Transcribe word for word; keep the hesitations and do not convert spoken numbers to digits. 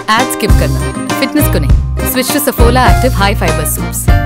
Add skip करना, fitness को नहीं। Switch to Saffola active high fibre soups.